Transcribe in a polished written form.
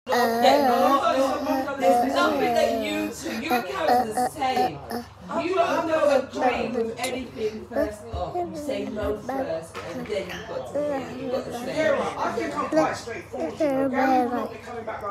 There's nothing that your account's the same. You don't agree with anything first off. You say no first, and then you've got to say. Yeah, I think I'm quite straightforward. Gary will not be coming back.